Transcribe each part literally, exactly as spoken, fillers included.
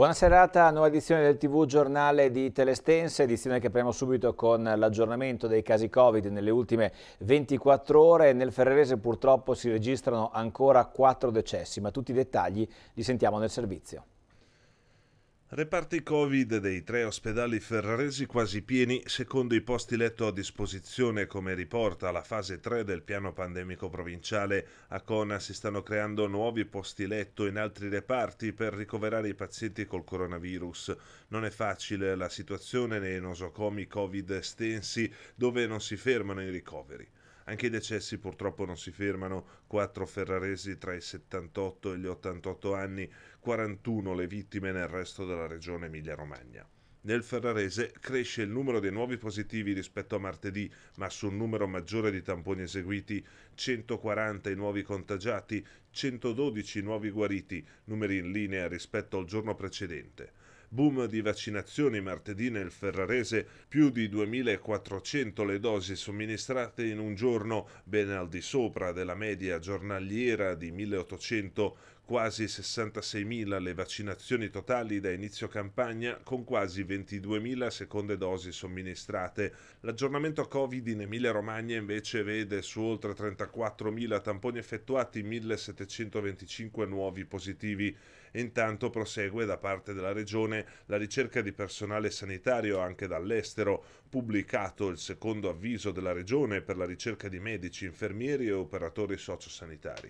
Buona serata, nuova edizione del tivù Giornale di Telestense, edizione che apriamo subito con l'aggiornamento dei casi Covid nelle ultime ventiquattro ore. Nel Ferrarese purtroppo si registrano ancora quattro decessi, ma tutti i dettagli li sentiamo nel servizio. Reparti Covid dei tre ospedali ferraresi quasi pieni, secondo i posti letto a disposizione, come riporta la fase tre del piano pandemico provinciale. A Cona si stanno creando nuovi posti letto in altri reparti per ricoverare i pazienti col coronavirus. Non è facile la situazione nei nosocomi Covid estensi, dove non si fermano i ricoveri. Anche i decessi purtroppo non si fermano, quattro ferraresi tra i settantotto e gli ottantotto anni, quarantuno le vittime nel resto della regione Emilia-Romagna. Nel Ferrarese cresce il numero dei nuovi positivi rispetto a martedì, ma su un numero maggiore di tamponi eseguiti, centoquaranta i nuovi contagiati, centododici nuovi guariti, numeri in linea rispetto al giorno precedente. Boom di vaccinazioni martedì nel Ferrarese, più di duemilaquattrocento le dosi somministrate in un giorno, ben al di sopra della media giornaliera di milleottocento, quasi sessantaseimila le vaccinazioni totali da inizio campagna, con quasi ventiduemila seconde dosi somministrate. L'aggiornamento Covid in Emilia-Romagna invece vede su oltre trentaquattromila tamponi effettuati millesettecentoventicinque nuovi positivi. Intanto prosegue da parte della Regione la ricerca di personale sanitario anche dall'estero, pubblicato il secondo avviso della Regione per la ricerca di medici, infermieri e operatori sociosanitari.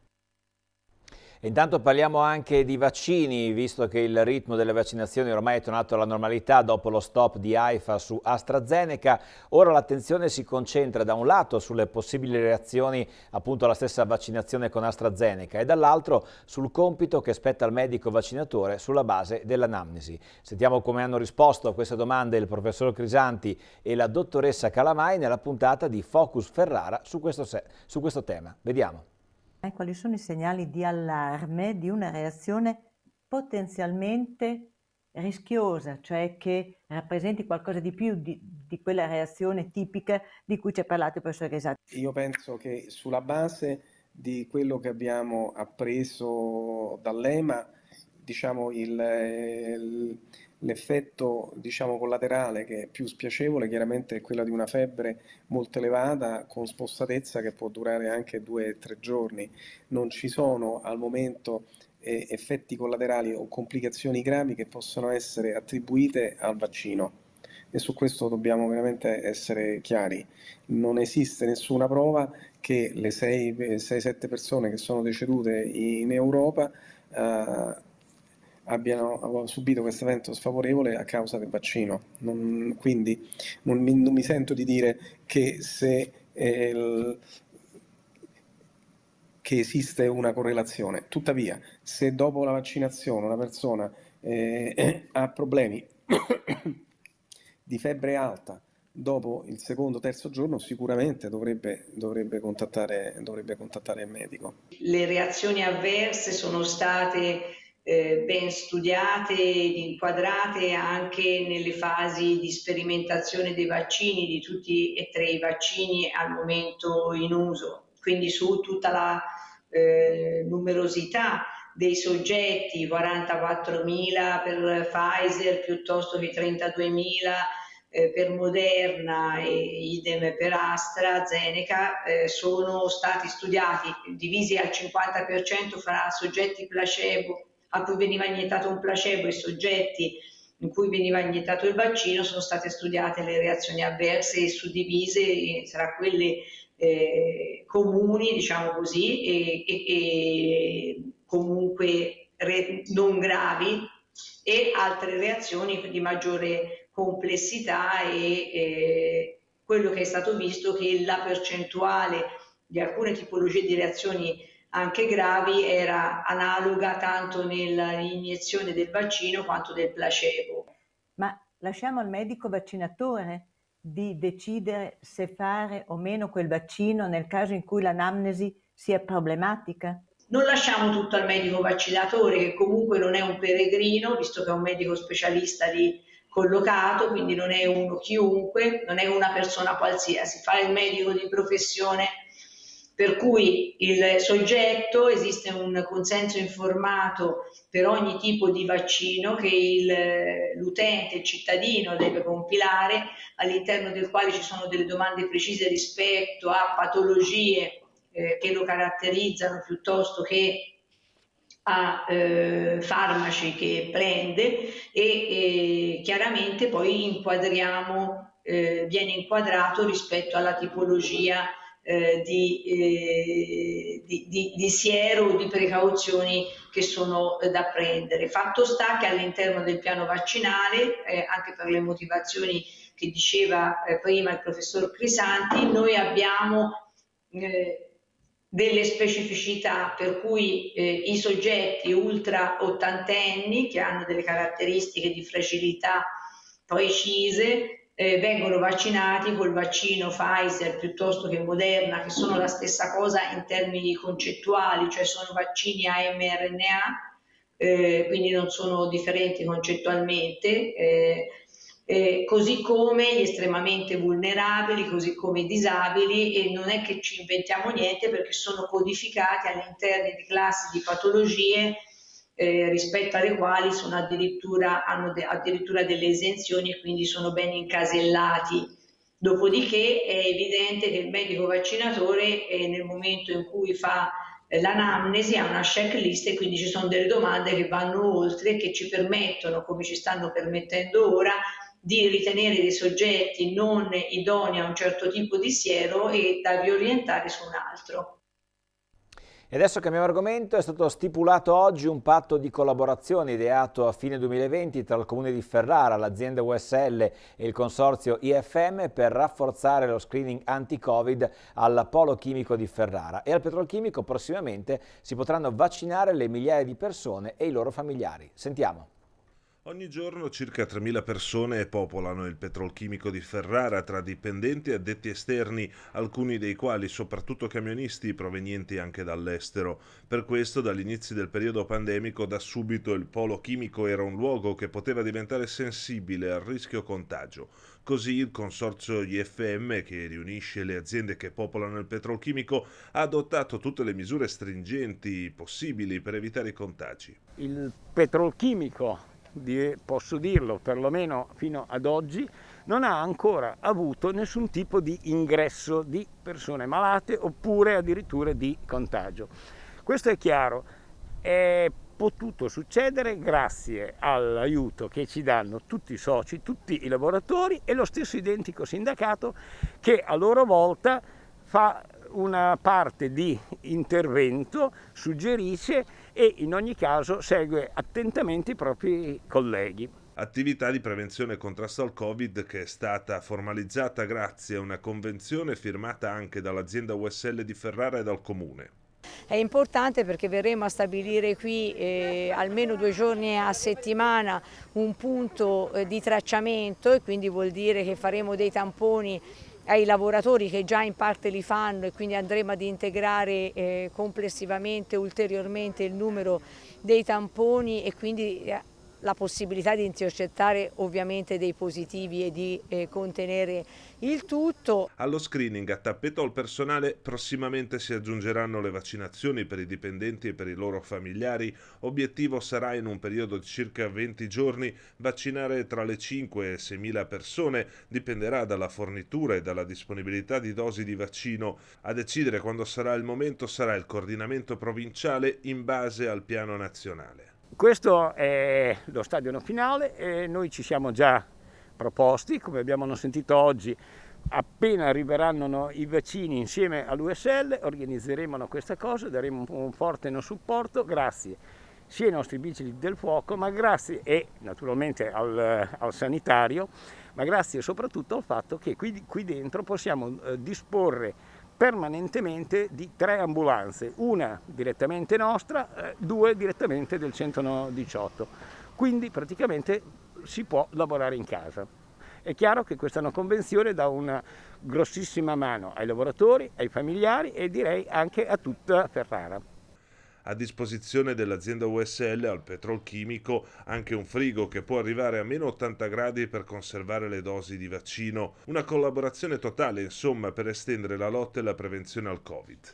Intanto parliamo anche di vaccini, visto che il ritmo delle vaccinazioni ormai è tornato alla normalità dopo lo stop di AIFA su AstraZeneca. Ora l'attenzione si concentra da un lato sulle possibili reazioni appunto alla stessa vaccinazione con AstraZeneca e dall'altro sul compito che spetta al medico vaccinatore sulla base dell'anamnesi. Sentiamo come hanno risposto a queste domande il professor Crisanti e la dottoressa Calamai nella puntata di Focus Ferrara su questo, su questo tema. Vediamo. Quali sono i segnali di allarme di una reazione potenzialmente rischiosa, cioè che rappresenti qualcosa di più di, di quella reazione tipica di cui ci ha parlato il professor Crisanti? Io penso che sulla base di quello che abbiamo appreso dall'E M A, diciamo il, il l'effetto diciamo collaterale che è più spiacevole chiaramente è quella di una febbre molto elevata con spostatezza che può durare anche due o tre giorni. Non ci sono al momento eh, effetti collaterali o complicazioni gravi che possono essere attribuite al vaccino e su questo dobbiamo veramente essere chiari. Non esiste nessuna prova che le sei sette persone che sono decedute in Europa eh, abbiano subito questo evento sfavorevole a causa del vaccino. Non, quindi non mi, non mi sento di dire che, se, eh, che esiste una correlazione. Tuttavia, se dopo la vaccinazione una persona eh, ha problemi di febbre alta dopo il secondo o terzo giorno, sicuramente dovrebbe, dovrebbe, contattare, dovrebbe contattare il medico. Le reazioni avverse sono state Eh, ben studiate ed inquadrate anche nelle fasi di sperimentazione dei vaccini, di tutti e tre i vaccini al momento in uso, quindi su tutta la eh, numerosità dei soggetti, quarantaquattromila per Pfizer piuttosto che trentaduemila eh, per Moderna e idem per AstraZeneca, eh, sono stati studiati, divisi al cinquanta per cento fra soggetti placebo a cui veniva iniettato un placebo e soggetti in cui veniva iniettato il vaccino. Sono state studiate le reazioni avverse e suddivise tra quelle eh, comuni, diciamo così, e, e, e comunque re, non gravi, e altre reazioni di maggiore complessità e eh, quello che è stato visto è che la percentuale di alcune tipologie di reazioni anche gravi era analoga tanto nell'iniezione del vaccino quanto del placebo. Ma lasciamo al medico vaccinatore di decidere se fare o meno quel vaccino nel caso in cui l'anamnesi sia problematica? Non lasciamo tutto al medico vaccinatore, che comunque non è un peregrino, visto che è un medico specialista lì collocato, quindi non è uno chiunque, non è una persona qualsiasi, fa il medico di professione per cui il soggetto, esiste un consenso informato per ogni tipo di vaccino che l'utente, il cittadino deve compilare, all'interno del quale ci sono delle domande precise rispetto a patologie eh, che lo caratterizzano piuttosto che a eh, farmaci che prende e, e chiaramente poi inquadriamo, eh, viene inquadrato rispetto alla tipologia eh, di, eh, di, di, di siero o di precauzioni che sono eh, da prendere. Fatto sta che all'interno del piano vaccinale, eh, anche per le motivazioni che diceva eh, prima il professor Crisanti, noi abbiamo eh, delle specificità per cui eh, i soggetti ultra ottantenni che hanno delle caratteristiche di fragilità precise eh, vengono vaccinati col vaccino Pfizer piuttosto che Moderna, che sono la stessa cosa in termini concettuali, cioè sono vaccini a mRNA, eh, quindi non sono differenti concettualmente. Eh, Eh, così come gli estremamente vulnerabili, così come i disabili, e non è che ci inventiamo niente perché sono codificati all'interno di classi di patologie eh, rispetto alle quali sono addirittura, hanno de- addirittura delle esenzioni e quindi sono ben incasellati. Dopodiché è evidente che il medico vaccinatore eh, nel momento in cui fa eh, l'anamnesi ha una checklist e quindi ci sono delle domande che vanno oltre e che ci permettono, come ci stanno permettendo ora, di ritenere dei soggetti non idonei a un certo tipo di siero e da riorientare su un altro. E adesso cambiamo argomento. È stato stipulato oggi un patto di collaborazione ideato a fine duemilaventi tra il Comune di Ferrara, l'azienda U S L e il consorzio I F M per rafforzare lo screening anti-Covid al Polo Chimico di Ferrara. E al Petrolchimico prossimamente si potranno vaccinare le migliaia di persone e i loro familiari. Sentiamo. Ogni giorno circa tremila persone popolano il Petrolchimico di Ferrara tra dipendenti e addetti esterni, alcuni dei quali soprattutto camionisti provenienti anche dall'estero. Per questo dall'inizio del periodo pandemico da subito il Polo Chimico era un luogo che poteva diventare sensibile al rischio contagio. Così il consorzio I F M, che riunisce le aziende che popolano il Petrolchimico, ha adottato tutte le misure stringenti possibili per evitare i contagi. Il Petrolchimico, posso dirlo, perlomeno fino ad oggi, non ha ancora avuto nessun tipo di ingresso di persone malate oppure addirittura di contagio. Questo è chiaro, è potuto succedere grazie all'aiuto che ci danno tutti i soci, tutti i lavoratori e lo stesso identico sindacato che a loro volta fa una parte di intervento, suggerisce e in ogni caso segue attentamente i propri colleghi. Attività di prevenzione e contrasto al Covid che è stata formalizzata grazie a una convenzione firmata anche dall'azienda U S L di Ferrara e dal Comune. È importante perché verremo a stabilire qui eh, almeno due giorni a settimana un punto eh, di tracciamento, e quindi vuol dire che faremo dei tamponi ai lavoratori che già in parte li fanno, e quindi andremo ad integrare eh, complessivamente ulteriormente il numero dei tamponi e quindi eh, la possibilità di intercettare ovviamente dei positivi e di eh, contenere il tutto. Allo screening a tappeto al personale prossimamente si aggiungeranno le vaccinazioni per i dipendenti e per i loro familiari. Obiettivo sarà in un periodo di circa venti giorni vaccinare tra le cinque e seimila persone, dipenderà dalla fornitura e dalla disponibilità di dosi di vaccino. A decidere quando sarà il momento sarà il coordinamento provinciale in base al piano nazionale. Questo è lo stadio finale e noi ci siamo già proposti, come abbiamo sentito oggi, appena arriveranno i vaccini insieme all'U S L organizzeremo questa cosa, daremo un forte supporto grazie sia ai nostri vigili del fuoco, ma grazie e naturalmente al, al sanitario, ma grazie soprattutto al fatto che qui, qui dentro possiamo eh, disporre permanentemente di tre ambulanze, una direttamente nostra, eh, due direttamente del centodiciotto, quindi praticamente si può lavorare in casa. È chiaro che questa è una convenzione dà una grossissima mano ai lavoratori, ai familiari e direi anche a tutta Ferrara. A disposizione dell'azienda U S L al Petrolchimico anche un frigo che può arrivare a meno ottanta gradi per conservare le dosi di vaccino. Una collaborazione totale, insomma, per estendere la lotta e la prevenzione al Covid.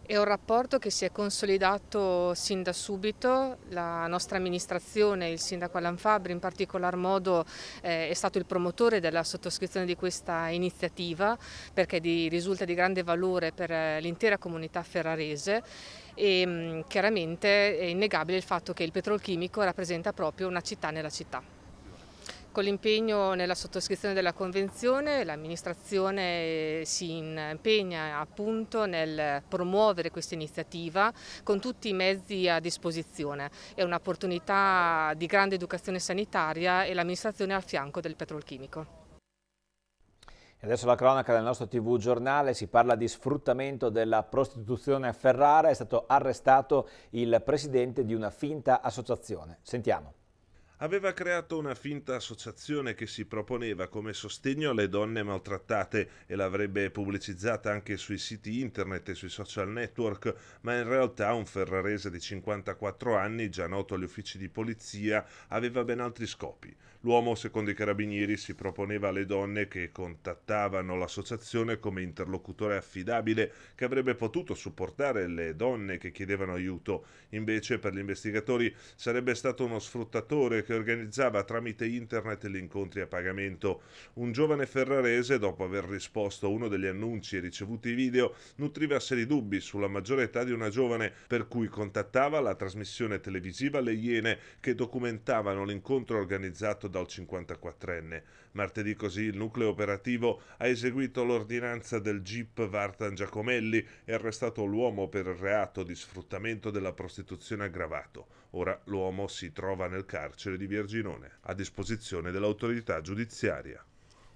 È un rapporto che si è consolidato sin da subito. La nostra amministrazione, il sindaco Alan Fabbri in particolar modo, eh, è stato il promotore della sottoscrizione di questa iniziativa, perché di, risulta di grande valore per l'intera comunità ferrarese e mh, chiaramente è innegabile il fatto che il petrolchimico rappresenta proprio una città nella città. Con l'impegno nella sottoscrizione della Convenzione l'amministrazione si impegna appunto nel promuovere questa iniziativa con tutti i mezzi a disposizione. È un'opportunità di grande educazione sanitaria e l'amministrazione è al fianco del petrolchimico. E adesso la cronaca del nostro tivù giornale, si parla di sfruttamento della prostituzione a Ferrara, è stato arrestato il presidente di una finta associazione. Sentiamo. Aveva creato una finta associazione che si proponeva come sostegno alle donne maltrattate e l'avrebbe pubblicizzata anche sui siti internet e sui social network, ma in realtà un ferrarese di cinquantaquattro anni, già noto agli uffici di polizia, aveva ben altri scopi. L'uomo, secondo i carabinieri, si proponeva alle donne che contattavano l'associazione come interlocutore affidabile che avrebbe potuto supportare le donne che chiedevano aiuto. Invece, per gli investigatori, sarebbe stato uno sfruttatore che organizzava tramite internet gli incontri a pagamento. Un giovane ferrarese, dopo aver risposto a uno degli annunci e ricevuto i video, nutriva seri dubbi sulla maggiore età di una giovane, per cui contattava la trasmissione televisiva Le Iene che documentavano l'incontro organizzato dal cinquantaquattrenne. Martedì così il nucleo operativo ha eseguito l'ordinanza del G I P Vartan Giacomelli e arrestato l'uomo per il reato di sfruttamento della prostituzione aggravato. Ora l'uomo si trova nel carcere di Verginone, a disposizione dell'autorità giudiziaria.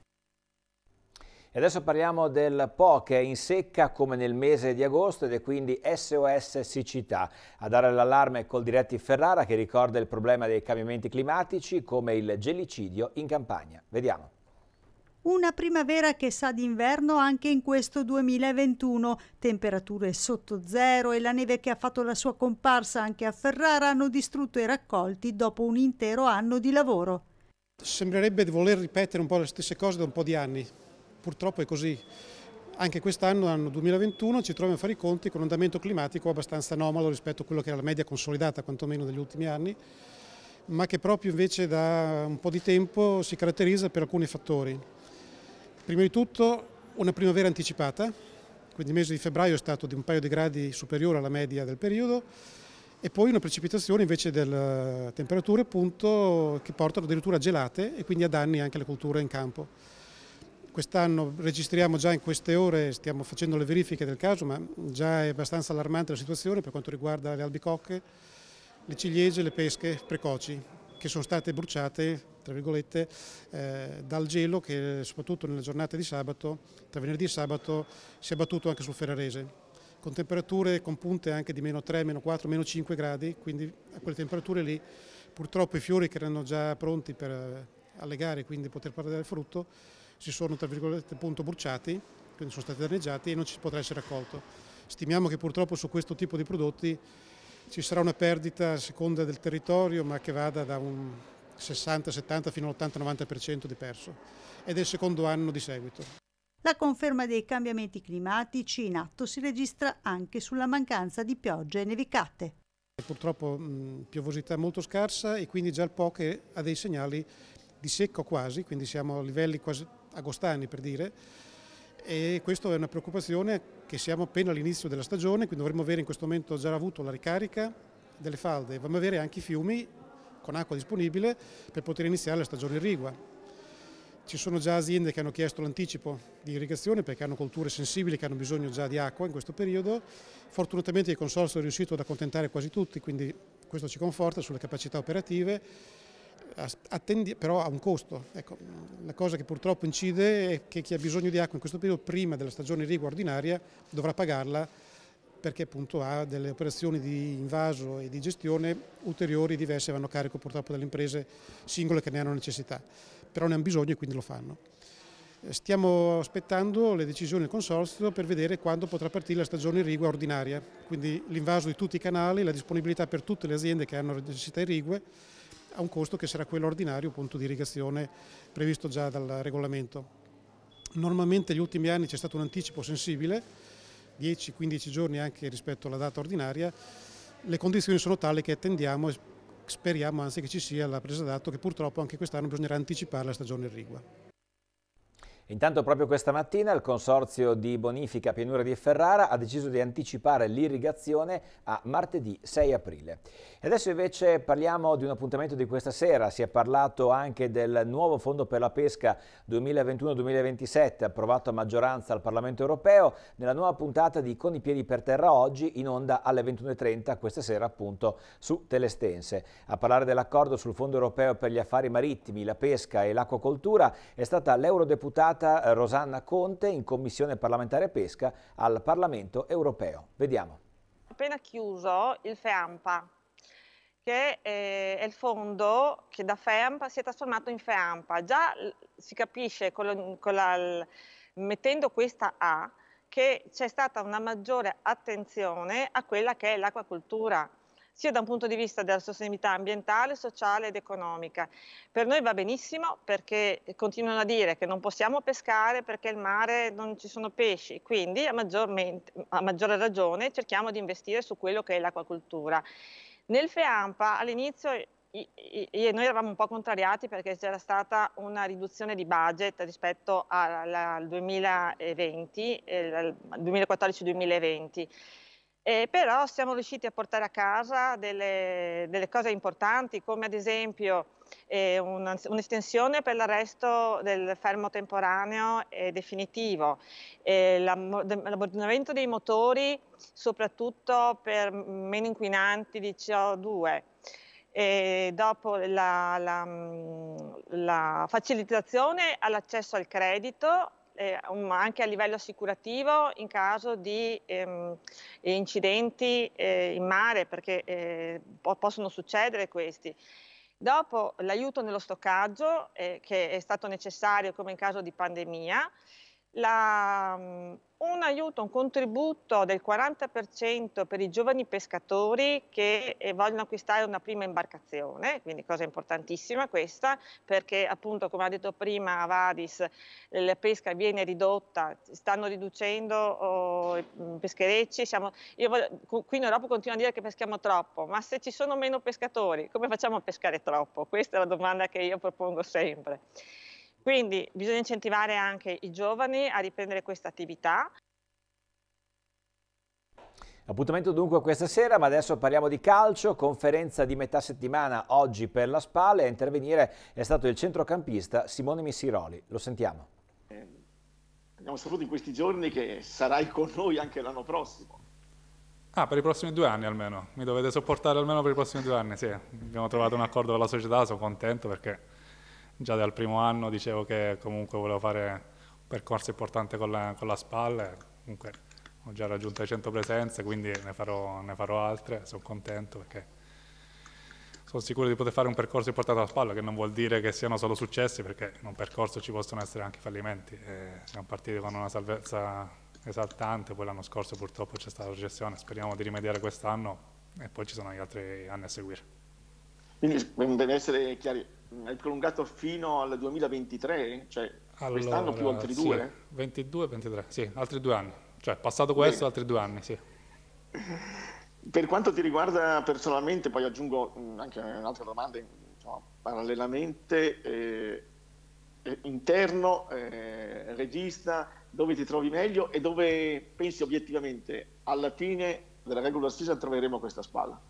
E adesso parliamo del Po, che è in secca come nel mese di agosto ed è quindi S O S siccità. A dare l'allarme è Coldiretti Ferrara, che ricorda il problema dei cambiamenti climatici come il gelicidio in campagna. Vediamo. Una primavera che sa d'inverno anche in questo duemilaventuno. Temperature sotto zero e la neve che ha fatto la sua comparsa anche a Ferrara hanno distrutto i raccolti dopo un intero anno di lavoro. Sembrerebbe di voler ripetere un po' le stesse cose da un po' di anni. Purtroppo è così. Anche quest'anno, anno duemilaventuno, ci troviamo a fare i conti con un andamento climatico abbastanza anomalo rispetto a quello che era la media consolidata, quantomeno degli ultimi anni, ma che proprio invece da un po' di tempo si caratterizza per alcuni fattori. Prima di tutto una primavera anticipata, quindi il mese di febbraio è stato di un paio di gradi superiore alla media del periodo, e poi una precipitazione invece delle temperature appunto che portano addirittura a gelate e quindi a danni anche alle colture in campo. Quest'anno registriamo già in queste ore, stiamo facendo le verifiche del caso, ma già è abbastanza allarmante la situazione per quanto riguarda le albicocche, le ciliegie, le pesche precoci, che sono state bruciate, tra virgolette, eh, dal gelo che soprattutto nelle giornate di sabato, tra venerdì e sabato, si è abbattuto anche sul ferrarese, con temperature con punte anche di meno tre, meno quattro, meno cinque gradi, quindi a quelle temperature lì purtroppo i fiori che erano già pronti per allegare e quindi poter parlare del frutto si sono tra virgolette appunto bruciati, quindi sono stati danneggiati e non ci potrà essere raccolto. Stimiamo che purtroppo su questo tipo di prodotti ci sarà una perdita a seconda del territorio, ma che vada da un sessanta settanta fino all'ottanta novanta per cento di perso, ed è il secondo anno di seguito. La conferma dei cambiamenti climatici in atto si registra anche sulla mancanza di piogge e nevicate. Purtroppo mh, piovosità molto scarsa e quindi già il Po che ha dei segnali di secco quasi, quindi siamo a livelli quasi agostani per dire, e questa è una preoccupazione che siamo appena all'inizio della stagione, quindi dovremmo avere in questo momento già avuto la ricarica delle falde e dovremmo avere anche i fiumi con acqua disponibile per poter iniziare la stagione irrigua. Ci sono già aziende che hanno chiesto l'anticipo di irrigazione perché hanno colture sensibili che hanno bisogno già di acqua in questo periodo. Fortunatamente il consorzio è riuscito ad accontentare quasi tutti, quindi questo ci conforta sulle capacità operative. Attendi, però ha un costo. Ecco, la cosa che purtroppo incide è che chi ha bisogno di acqua in questo periodo prima della stagione irrigua ordinaria dovrà pagarla perché appunto ha delle operazioni di invaso e di gestione ulteriori diverse, vanno a carico purtroppo delle imprese singole che ne hanno necessità, però ne hanno bisogno e quindi lo fanno. Stiamo aspettando le decisioni del consorzio per vedere quando potrà partire la stagione irrigua ordinaria, quindi l'invaso di tutti i canali, la disponibilità per tutte le aziende che hanno necessità irrigue a un costo che sarà quello ordinario appunto di irrigazione previsto già dal regolamento. Normalmente negli ultimi anni c'è stato un anticipo sensibile, dieci quindici giorni anche rispetto alla data ordinaria, le condizioni sono tali che attendiamo e speriamo anzi che ci sia la presa d'atto che purtroppo anche quest'anno bisognerà anticipare la stagione irrigua. Intanto proprio questa mattina il Consorzio di Bonifica Pianura di Ferrara ha deciso di anticipare l'irrigazione a martedì sei aprile. E adesso invece parliamo di un appuntamento di questa sera. Si è parlato anche del nuovo Fondo per la Pesca duemilaventuno duemilaventisette approvato a maggioranza al Parlamento Europeo nella nuova puntata di Con i piedi per terra oggi in onda alle ventuno e trenta questa sera appunto su Telestense. A parlare dell'accordo sul Fondo Europeo per gli affari marittimi, la pesca e l'acquacoltura è stata l'eurodeputata Rosanna Conte in Commissione parlamentare pesca al Parlamento europeo. Vediamo. Appena chiuso il FEAMPA, che è il fondo che da FEAMPA si è trasformato in FEAMPA. Già si capisce con la, con la, mettendo questa A che c'è stata una maggiore attenzione a quella che è l'acquacoltura, sia da un punto di vista della sostenibilità ambientale, sociale ed economica. Per noi va benissimo perché continuano a dire che non possiamo pescare perché il mare non ci sono pesci, quindi a, a maggiore ragione cerchiamo di investire su quello che è l'acquacoltura. Nel FEAMPA all'inizio noi eravamo un po' contrariati perché c'era stata una riduzione di budget rispetto al duemilaventi, al duemilaquattordici duemilaventi. Eh, però siamo riusciti a portare a casa delle, delle cose importanti, come ad esempio eh, un'estensione per l'arresto del fermo temporaneo e definitivo, eh, l'abbandonamento dei motori soprattutto per meno inquinanti di C O due, e dopo la, la, la facilitazione all'accesso al credito, Eh, anche a livello assicurativo in caso di ehm, incidenti eh, in mare, perché eh, po possono succedere questi. Dopo l'aiuto nello stoccaggio, eh, che è stato necessario come in caso di pandemia, la, um, un aiuto, un contributo del quaranta per cento per i giovani pescatori che eh, vogliono acquistare una prima imbarcazione, quindi cosa importantissima questa, perché appunto come ha detto prima Vadis, la pesca viene ridotta, stanno riducendo oh, i pescherecci, siamo, io voglio, qui in Europa continuano a dire che peschiamo troppo, ma se ci sono meno pescatori come facciamo a pescare troppo? Questa è la domanda che io propongo sempre. Quindi bisogna incentivare anche i giovani a riprendere questa attività. Appuntamento dunque questa sera, ma adesso parliamo di calcio, conferenza di metà settimana oggi per la SPAL e a intervenire è stato il centrocampista Simone Missiroli. Lo sentiamo. Eh, abbiamo saputo in questi giorni che sarai con noi anche l'anno prossimo. Ah, per i prossimi due anni almeno, mi dovete sopportare almeno per i prossimi due anni, sì. Abbiamo trovato un accordo con la società, sono contento perché già dal primo anno dicevo che comunque volevo fare un percorso importante con la, con la SPAL, e comunque ho già raggiunto le cento presenze, quindi ne farò, ne farò altre, sono contento perché sono sicuro di poter fare un percorso importante alla SPAL, che non vuol dire che siano solo successi, perché in un percorso ci possono essere anche fallimenti. E siamo partiti con una salvezza esaltante, poi l'anno scorso purtroppo c'è stata la recessione, speriamo di rimediare quest'anno e poi ci sono gli altri anni a seguire. Quindi per essere chiari, hai prolungato fino al duemilaventitré, cioè allora, quest'anno più altri sì, due? ventidue ventitré, sì, altri due anni, cioè passato questo, Bene. altri due anni, sì. Per quanto ti riguarda personalmente, poi aggiungo anche un'altra domanda, insomma, parallelamente, eh, interno, eh, regista, dove ti trovi meglio e dove pensi obiettivamente alla fine della regular season troveremo questa SPAL?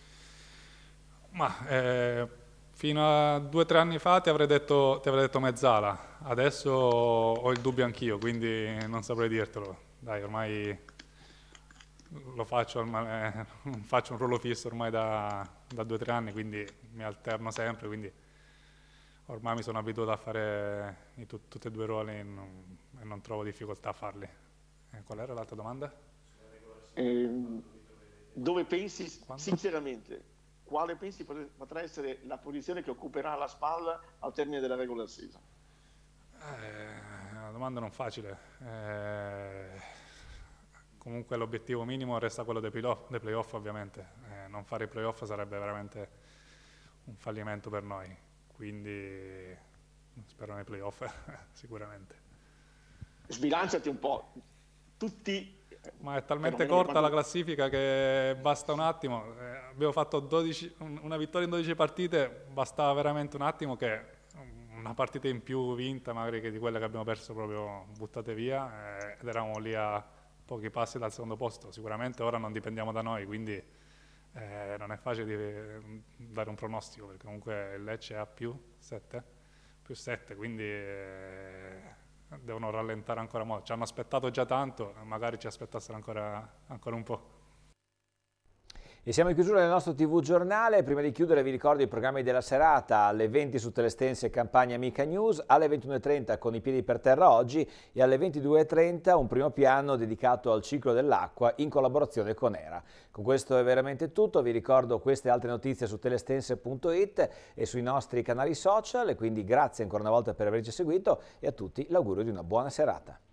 Ma eh, fino a due o tre anni fa ti avrei detto, ti avrei detto mezzala, adesso ho il dubbio anch'io, quindi non saprei dirtelo. Dai, ormai lo faccio, ormai, eh, faccio un ruolo fisso ormai da, da due o tre anni, quindi mi alterno sempre, quindi ormai mi sono abituato a fare i, tu, tutti e due i ruoli e non, e non trovo difficoltà a farli. Eh, qual era l'altra domanda? Eh, dove pensi, Quando? sinceramente, quale pensi potrà essere la posizione che occuperà la SPAL al termine della regular season? Eh, una domanda non facile. Eh, comunque l'obiettivo minimo resta quello dei playoff, dei play-off ovviamente. Eh, non fare i play-off sarebbe veramente un fallimento per noi, quindi spero nei play-off sicuramente. Sbilanciati un po'. Tutti Ma è talmente corta la classifica che basta un attimo. Eh, abbiamo fatto dodici, una vittoria in dodici partite, bastava veramente un attimo che una partita in più vinta magari che di quelle che abbiamo perso proprio buttate via, eh, ed eravamo lì a pochi passi dal secondo posto. Sicuramente ora non dipendiamo da noi, quindi eh, non è facile di dare un pronostico, perché comunque il Lecce ha più sette, più sette, quindi eh, devono rallentare ancora molto. Ci hanno aspettato già tanto, magari ci aspettassero ancora, ancora un po'. E siamo in chiusura del nostro tivù giornale. Prima di chiudere vi ricordo i programmi della serata: alle venti su Telestense Campania Amica News, alle ventuno e trenta con I piedi per terra oggi e alle ventidue e trenta un primo piano dedicato al ciclo dell'acqua in collaborazione con ERA. Con questo è veramente tutto, vi ricordo queste altre notizie su telestense punto it e sui nostri canali social, e quindi grazie ancora una volta per averci seguito e a tutti l'augurio di una buona serata.